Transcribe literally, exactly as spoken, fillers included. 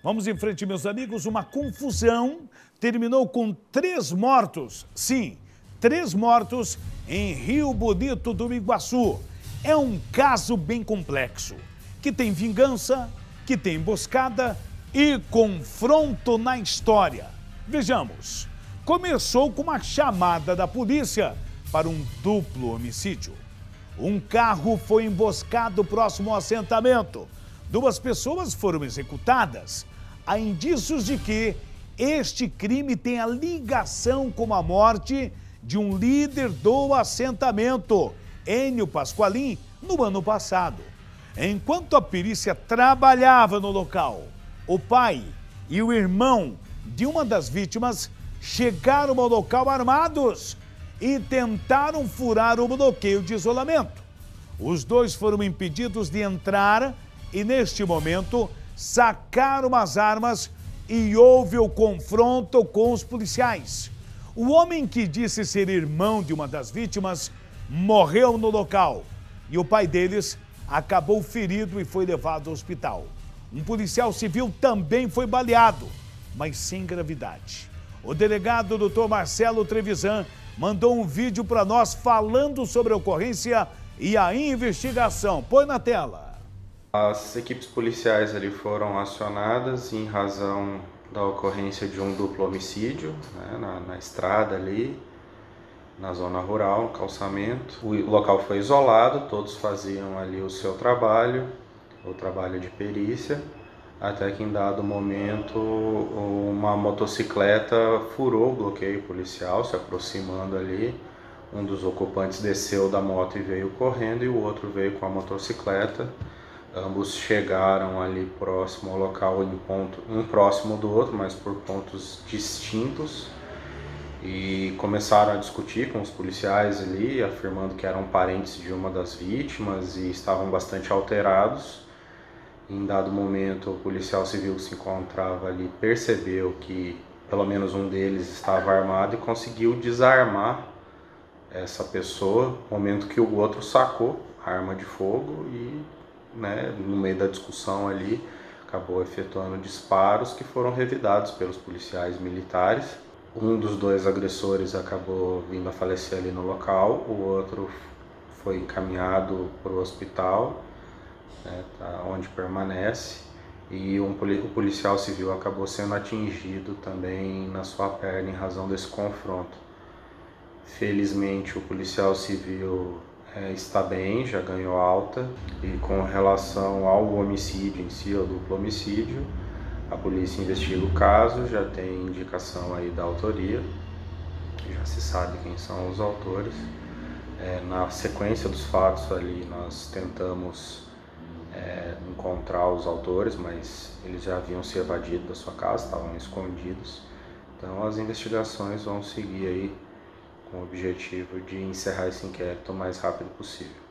Vamos em frente, meus amigos. Uma confusão terminou com três mortos. Sim, três mortos em Rio Bonito do Iguaçu. É um caso bem complexo, que tem vingança, que tem emboscada e confronto na história. Vejamos. Começou com uma chamada da polícia para um duplo homicídio. Um carro foi emboscado próximo ao assentamento. Duas pessoas foram executadas. Há indícios de que este crime tem a ligação com a morte de um líder do assentamento, Enio Pasqualin, no ano passado. Enquanto a perícia trabalhava no local, o pai e o irmão de uma das vítimas chegaram ao local armados e tentaram furar o bloqueio de isolamento. Os dois foram impedidos de entrar e, neste momento, sacaram as armas e houve o confronto com os policiais. O homem que disse ser irmão de uma das vítimas morreu no local e o pai deles acabou ferido e foi levado ao hospital. Um policial civil também foi baleado, mas sem gravidade. O delegado doutor Marcelo Trevisan mandou um vídeo para nós falando sobre a ocorrência e a investigação. Põe na tela. As equipes policiais ali foram acionadas em razão da ocorrência de um duplo homicídio, né, na, na estrada ali, na zona rural, no calçamento. O local foi isolado, todos faziam ali o seu trabalho, o trabalho de perícia, até que em dado momento uma motocicleta furou o bloqueio policial, se aproximando ali. Um dos ocupantes desceu da moto e veio correndo e o outro veio com a motocicleta. Ambos chegaram ali próximo ao local, em ponto, um próximo do outro, mas por pontos distintos. E começaram a discutir com os policiais ali, afirmando que eram parentes de uma das vítimas e estavam bastante alterados. Em dado momento, o policial civil que se encontrava ali percebeu que pelo menos um deles estava armado e conseguiu desarmar essa pessoa, no momento que o outro sacou a arma de fogo e, né, no meio da discussão ali, acabou efetuando disparos que foram revidados pelos policiais militares. Um dos dois agressores acabou vindo a falecer ali no local, o outro foi encaminhado para o hospital, né, tá, onde permanece, e um, o policial civil acabou sendo atingido também na sua perna em razão desse confronto. Felizmente o policial civil é, está bem, já ganhou alta, e com relação ao homicídio em si, ao duplo homicídio, a polícia investiga o caso, já tem indicação aí da autoria, já se sabe quem são os autores. É, na sequência dos fatos ali nós tentamos É, encontrar os autores, mas eles já haviam se evadido da sua casa, estavam escondidos. Então as investigações vão seguir aí com o objetivo de encerrar esse inquérito o mais rápido possível.